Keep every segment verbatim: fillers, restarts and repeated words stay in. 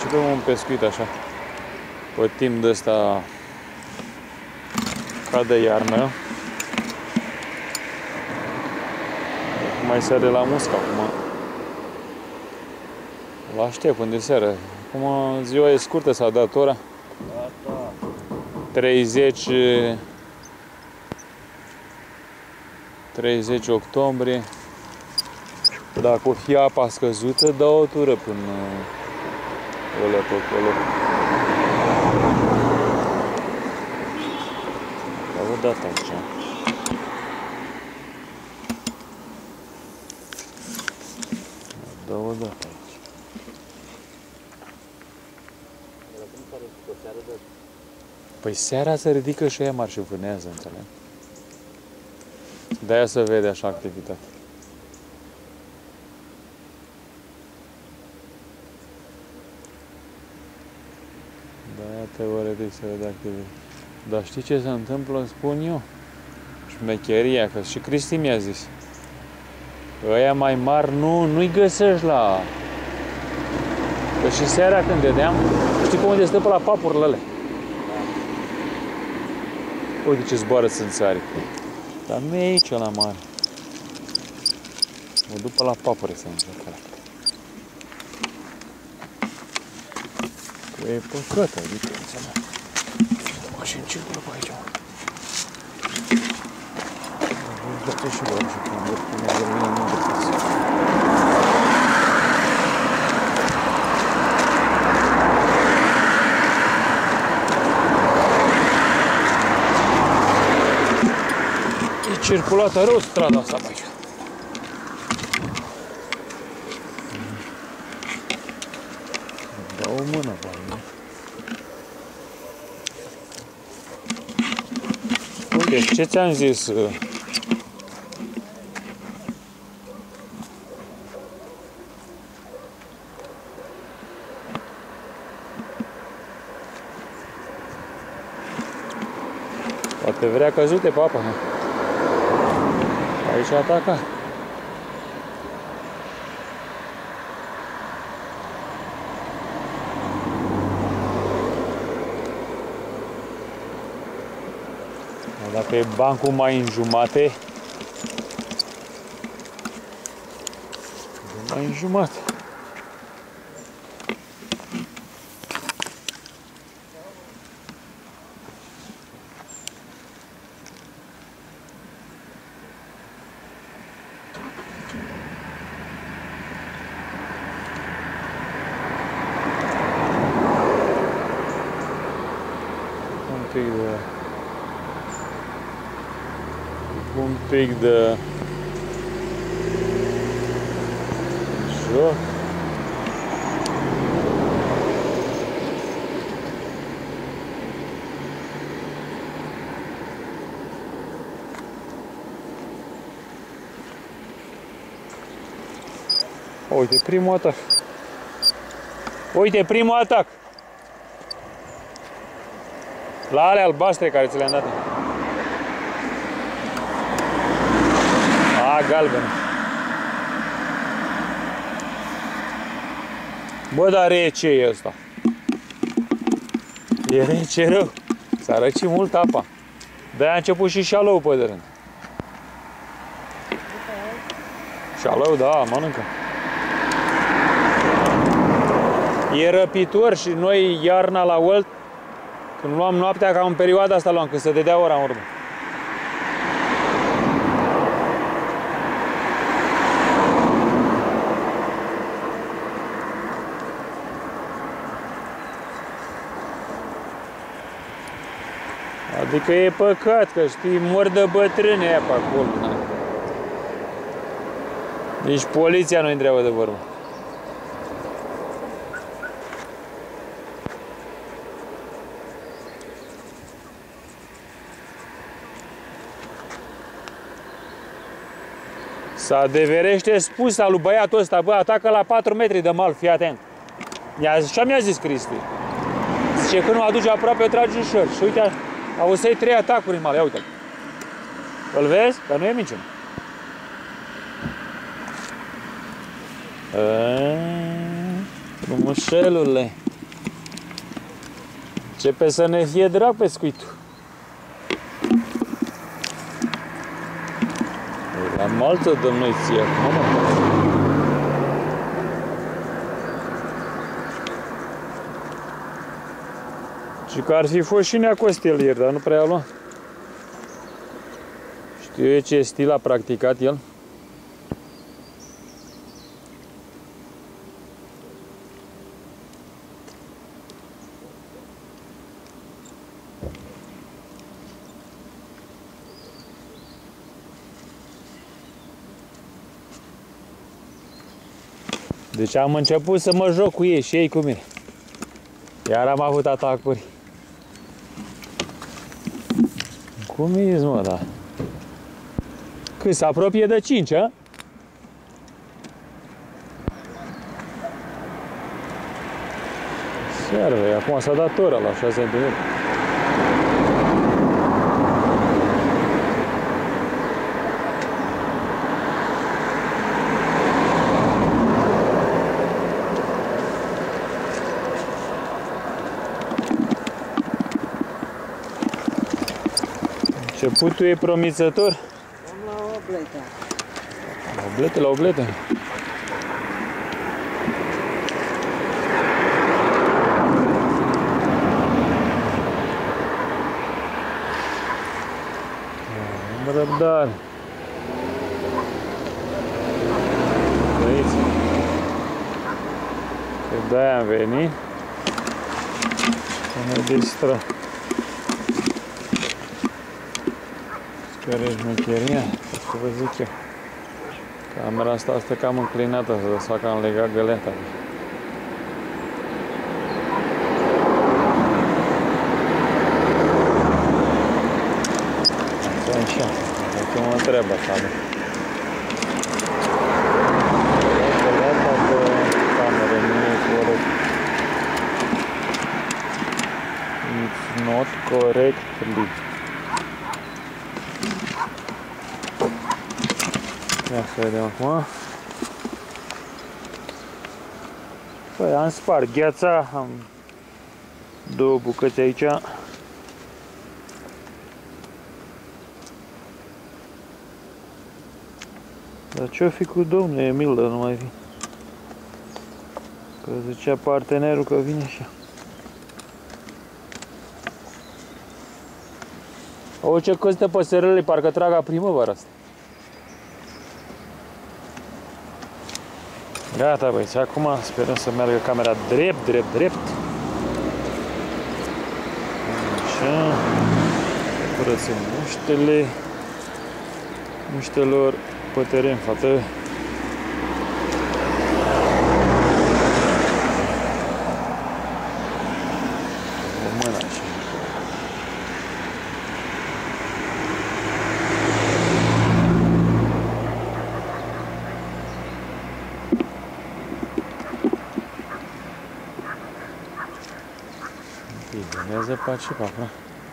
să dăm un pescuit așa, pe timp de ăsta ca de iarnă. Mai sare la muscă acum. Îl aștept până de seară. Acum ziua e scurtă, s-a dat ora. treizeci treizeci octombrie. Dacă o fi apa scăzută, dă o tură până ăla pe acolo. Dar vă dat aici. Da, o dat aici. Păi seara se ridică și aia marșivânează, înțeleg? De-aia se vede așa activitate. De-aia teoretic se vede activitate. Dar știi ce se întâmplă, spun eu? Șmecheria, că și Cristi mi-a zis. Ăia mai mari nu, nu-i găsești la... Că și seara când vedeam, știi pe unde stă pe la papurile alea? Uite ce zboară țânțarii. Dar nu e aici la mare. Mă duc pe la papure să încerc ăla. Că e păcat, adică înțeleg. Dă mașini circulă pe aici. Dă-te și doar și când văd cum e de mine nu găsesc. E circulată rău strada asta pe aici. Dau o mână pe aici. Uite, ce ți-am zis? Poate vrea căzute pe apă, nu? Aici ataca. Dacă e bancul mai înjumate, mai înjumat. Un pic de... un pic de joc. Uite, primul atac. Uite, primul atac. La alea albastre care ți le-am dat. A, galbenă. Bă, dar rece e ăsta. E rece rău. S-a răcit mult apa. De-aia a început și șalău pe de rând. Șalău, da, mănâncă. E răpitor și noi iarna la Olt, când luam noaptea, ca în perioada asta luam, când se dădea ora în urmă. Adică e păcat, că știi, mor de bătrâni aia pe acolo. Nici poliția nu-i întreabă de vorbă. S-adeverește spusa lui băiatul ăsta, bă, atacă la patru metri de mal, fii atent. Așa mi-a zis Cristi. Zice că nu aduce aproape, trage ușor. Și uite, auzei trei atacuri în mal, ia uite-l. Îl vezi? Dar nu e minciună. Frumușelule. Începe să ne fie drag pescuitul. La malță dăm noi ție acum, mă. Și că ar fi fost și Nea Costel ieri, dar nu prea a luat. Știu eu ce stil a practicat el. Deci am început să mă joc cu ei și ei cu mine. Iar am avut atacuri. Cum e, mă, da? Cât se apropie de cinci, a? Serve, acum s-a dat ora la șase centimetri. Începutul e promițător. Am la obletă. La obletă, la obletă. Am răbdare. Văiți? Că de-aia am venit. Să ne distrăm. Care e șmecheria? Ce vă zic eu? Camera asta este cam înclinată, să se facă am legat găleata. Asta e așa. Dacă mă întreb așa. Găleata pe cameră nu e corect. It's not correctly. Ia să vedem acum. Păi am spart gheața, am două bucăți aici. Dar ce-o fi cu domnul Emil, dar nu mai vine? Că zicea partenerul că vine așa. O, ce costă păsărele, parcă trag primăvara asta. Gata, băieți, acum sperăm să meargă camera drept, drept, drept. Așa. Curățăm muștele. Muștelor pe teren, fată. O mână așa. Venează pe aici, pe acolo.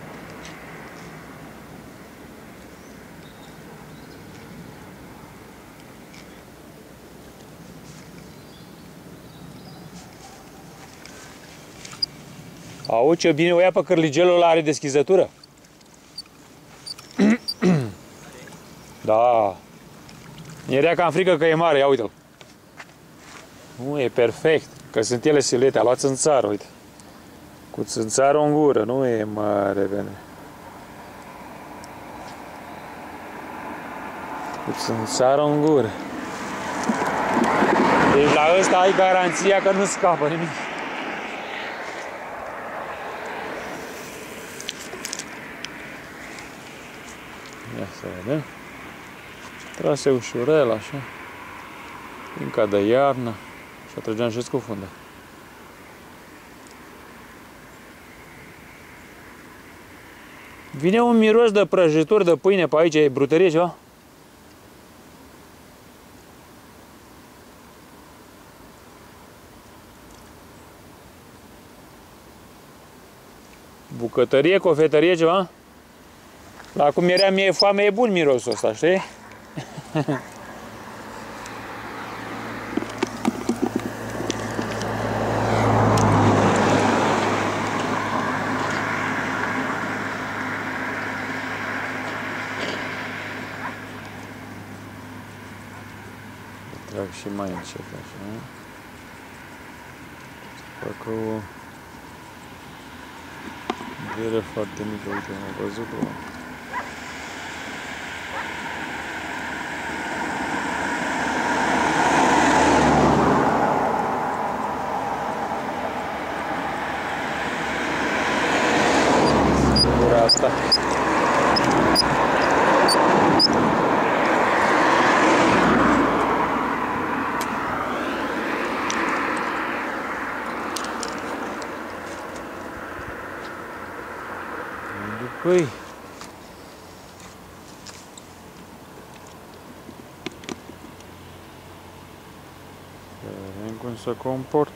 Auzi, ce bine o ia pe cărligelul ăla, are deschizătură? Da. Mi-era cam frică că e mare, ia uite-l. Nu, e perfect, că sunt ele silete, a luat țânțară, uite. Cu țânțarul în gură, nu e mare, bine. Cu țânțarul în gură. Deci la ăsta ai garanția că nu scapă nimic. Ia să vedem. Trase ușurel, așa. Încă de iarnă. Și atrăgeam și scufundă. Vine un miros de prăjituri de pâine pe aici, e brutărie ceva? Bucătărie, cofetărie, ceva? La cum era mie foame, e bun mirosul ăsta, știi? și mai încet, așa. Să facă o gheră foarte mică, uite, am văzut-o. Gura asta. Păi, să vedem cum se comport.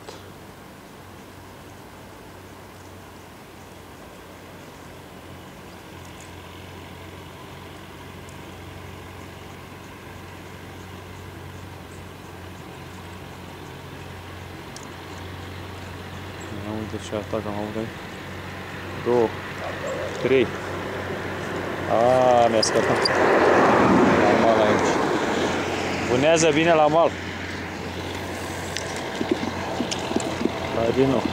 Uite ce atac am avut aici. Două. trei. Aaaa, mi-a scăpat. Normal aici. Vânează bine la mal. Hai din nou.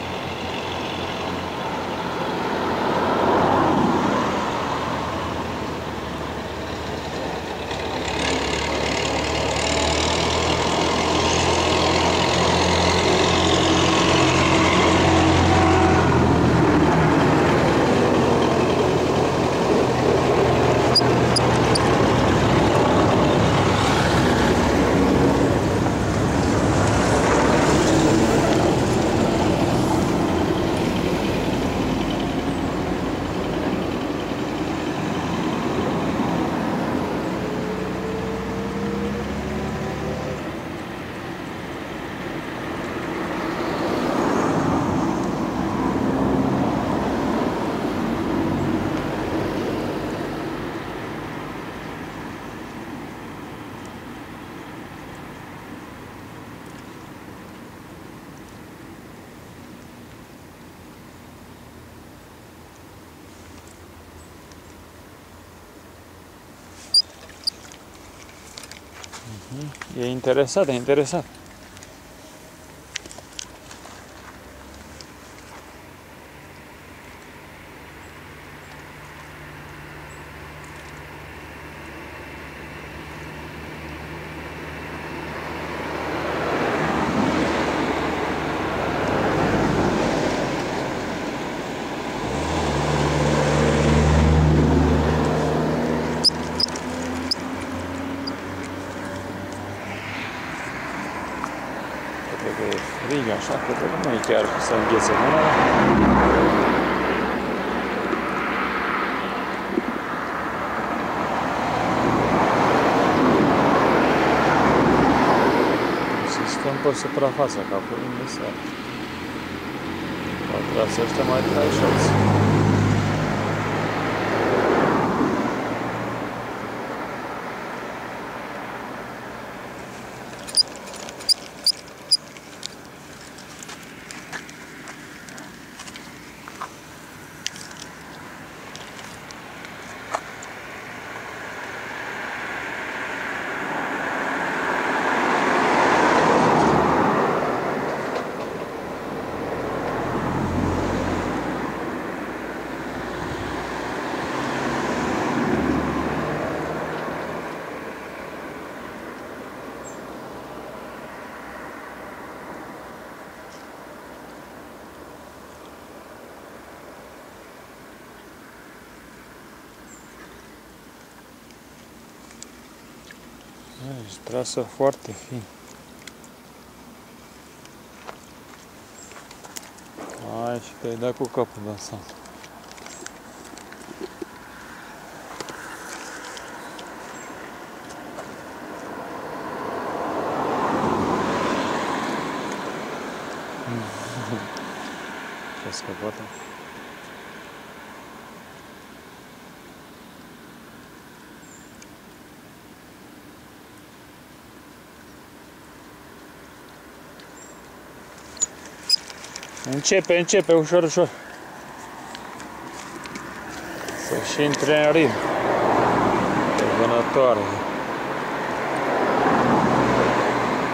E interesat, e interesat. Că e frig, așa, că nu e chiar să înghețe mâna. Se stăm pe suprafața, ca pe unde să... Poate să ăștia mai trai și alții. Ești trasă foarte fin. Hai și te-ai dat cu capul de asta. Ce-a scăpat? Începe, începe, ușor, ușor. Să-și intre în ritm. E vânătoare.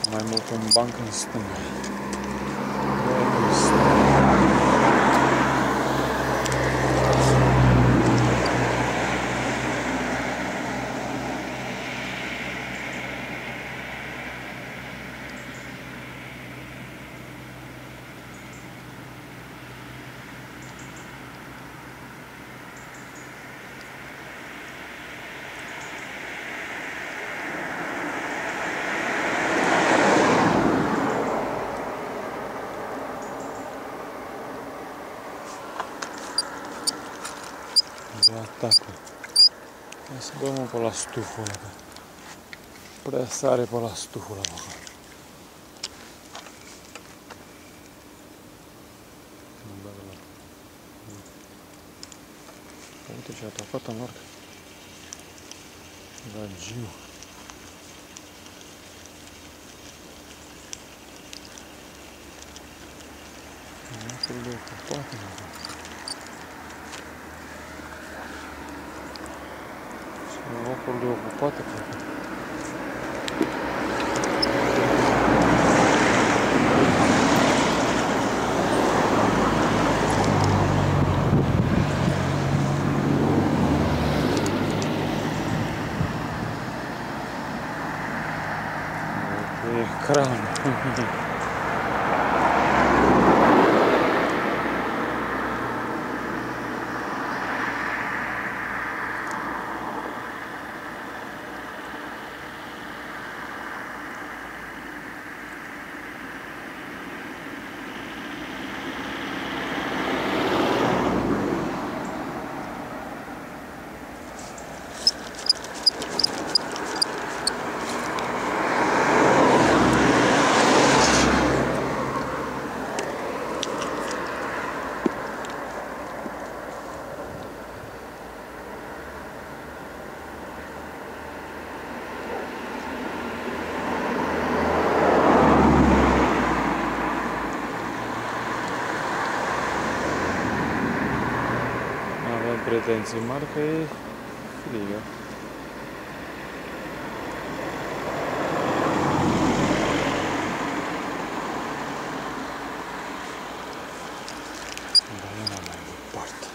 Mai mult un banc în stânga. Atacul. Hai să dăm pe la stuful ăla. Prea sare pe la stuful ăla. Uite ce a atacat în larg. Ragiu. Nu de ocupate. Locul de ocupate, cred. E cran. Pretenții mari că e frigă. Băiena mai departe.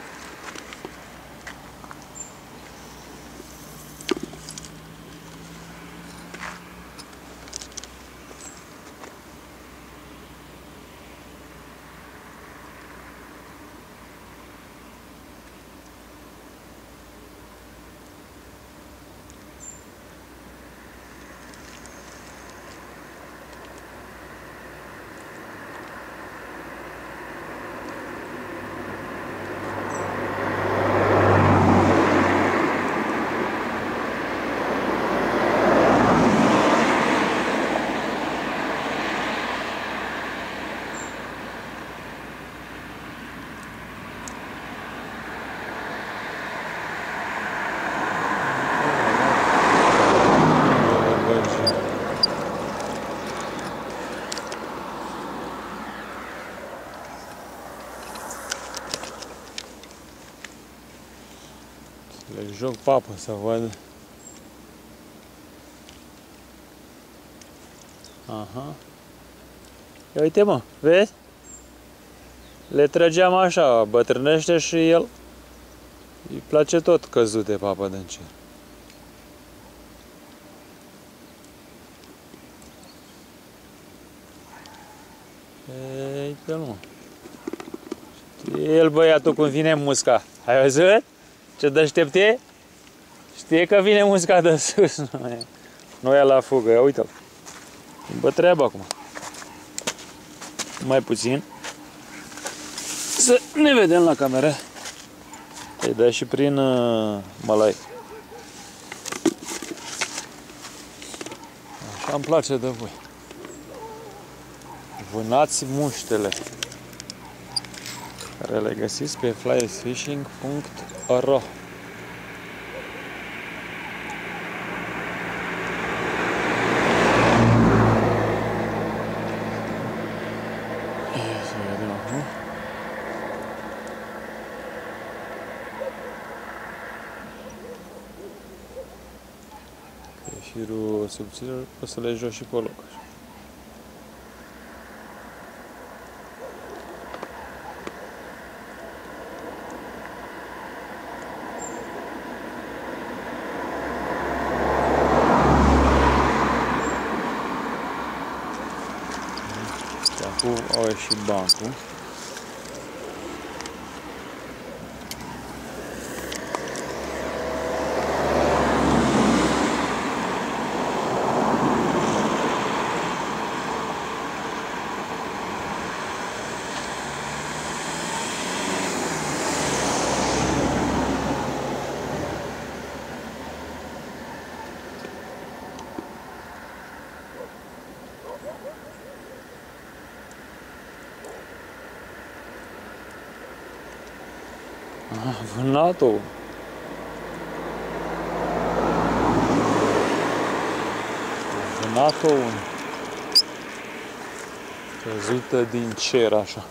Le joc papă să văd. Aha. Ia uite mă, vezi? Le trăgeam așa, bătrânește și el îi place tot căzute papă din cer. Ei, pe mă. Știe el băiatul cum vine musca. Ai văzut? Ce deștept e? Știe că vine musca de sus. Nu e la fugă, ia uite-l. Bă, treabă acum. Mai puțin. Să ne vedem la cameră. Îi dai și prin uh, mălai. Așa îmi place de voi. Vânați muștele, care le găsiți pe fly fishing punct ro. Șirul subțire, poți să le joci și pe loc. bancul, au ieșit bancul. Ah, vânatul. Vânatul căzută din cer așa.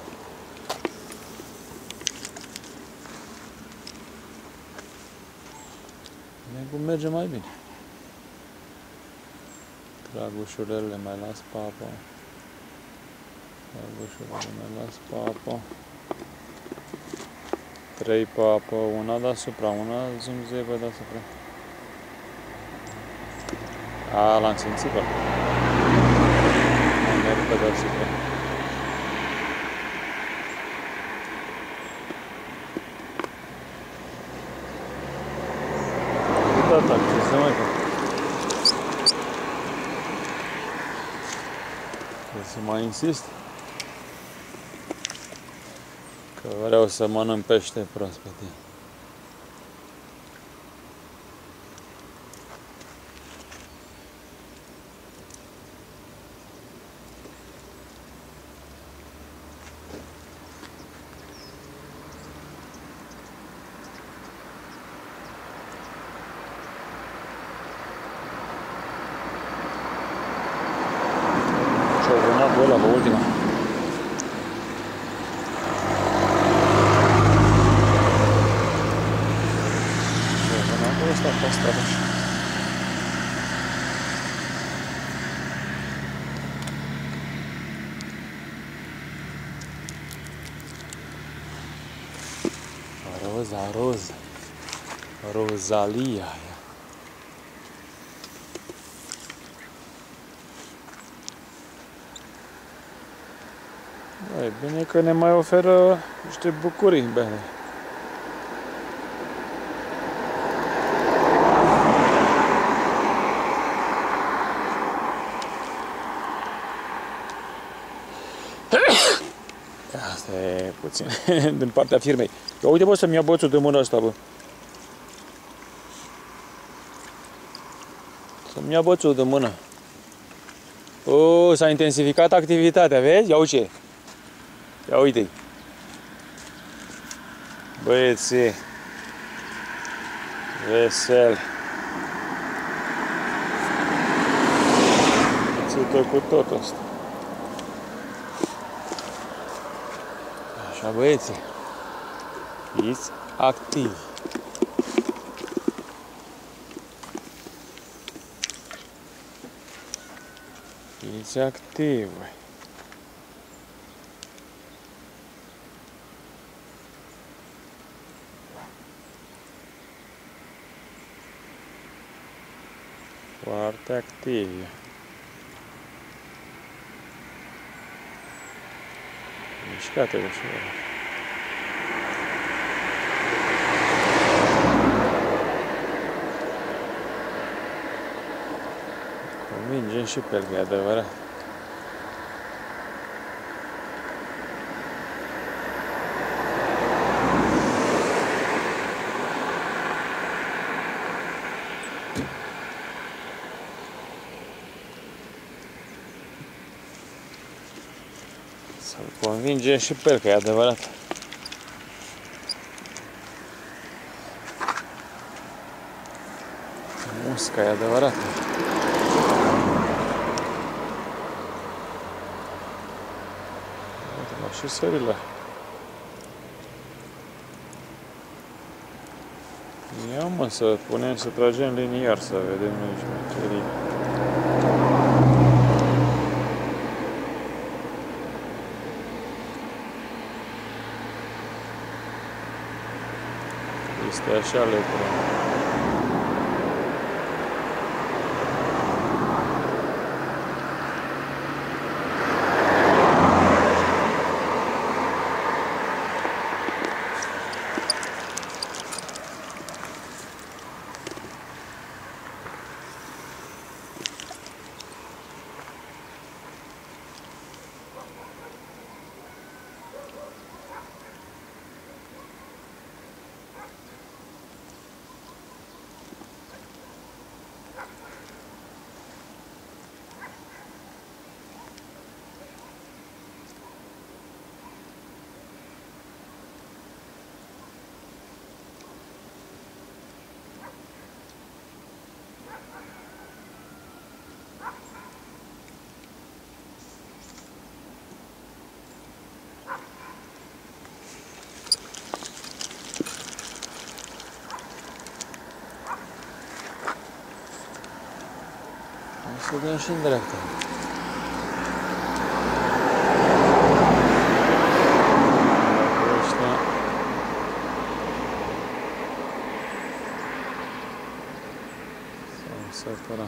Negul merge mai bine. Trag ușurele, mai las papa. Trag ușurele, mai las papa. Trei papă, una deasupra, una zumzevă deasupra. A, l-am simțit, bă. Am merg pe deasupra. Da, da, ce să mai fac? Trebuie să mai insist. Că vreau să mănânc pește proaspete. Și-au vânat ăla pe ultima. Ăsta pe stradă. Roza, roza. Rozalia. E bine că ne mai oferă niște bucurii, bine. Asta e puțin din partea firmei. Ia uite, bă, să-mi ia bățul de mână ăsta, bă. Să-mi ia bățul de mână. O, s-a intensificat activitatea, vezi? Ia uite. Ia uite-i. Băieții. Vesel. Țută cu tot ăsta. Așa, băieții, fiți activi. Fiți activi. Foarte activi. Mișcate ușor. Convingem și pe el, că e adevărat. Să-l convingem și pe el, că e adevărat. Musca e adevărată. Uite-mă, și sările. Ia mă, să punem, să tragem liniar, să vedem noi șmecherii. Este așa lepură. Să dăm și în dreapta. S-au săturat.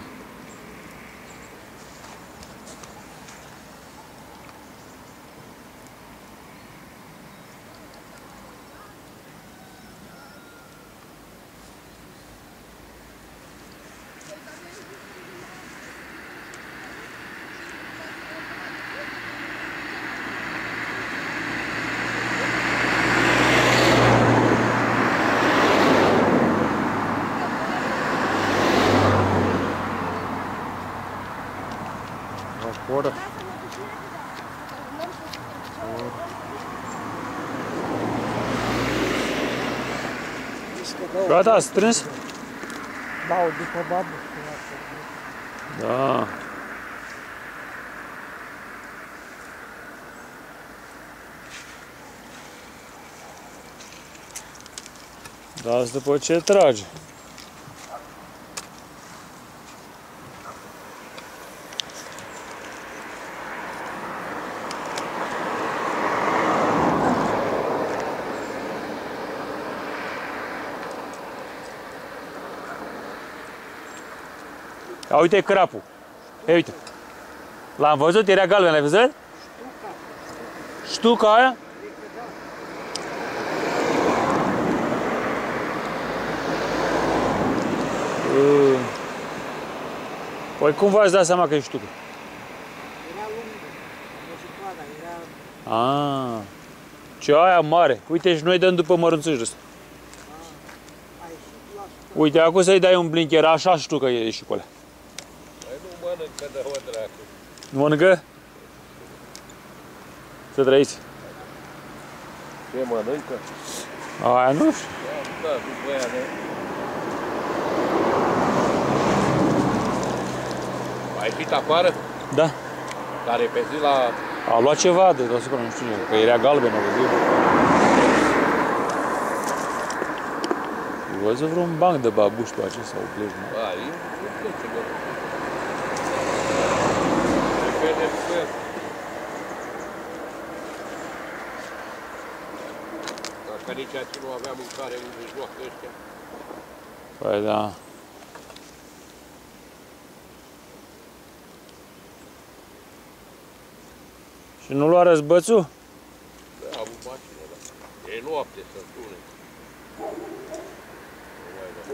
Vapor. Gata, a strâns? Da, după babă. Da. Dați după ce trage. A, uite crapul. E, uite. L-am văzut, era galben, l-ai văzut? Ștuca aia? Păi cum v-ați dat seama că e ștucă? Era lungă, nu se poate, era... Aaa. Ce aia mare. Uite și noi dăm după mărunțuși ăsta. Uite, acum să-i dai un blinker, așa ștucă e și cu alea. Nu mănâncă de o dracu. Nu mănâncă? Să trăiți. Ce mănâncă? Aia nu știu. Da, după aia, ne... Ai fit afară? Da. Care pe zi la... A luat ceva de deasupra, nu știu ce, că era galben, o văzut. Văzut vreun banc de babuși pe acesta sau pleci, nu? Ba, e un plece, bă. Repede, pe... Dacă nici aici nu avea mâncare, unde joacă ăștia. Păi da. Și nu lua răzbățul? Da, am o mașină, da. E noapte să sune. Nu mai da.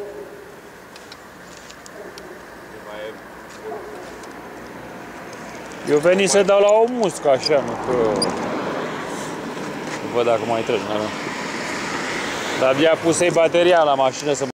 Nu mai e... Eu veni să dau la o muscă așa, mă, că... Văd dacă mai treci, n-avem. Dar abia pus-i bateria la mașină să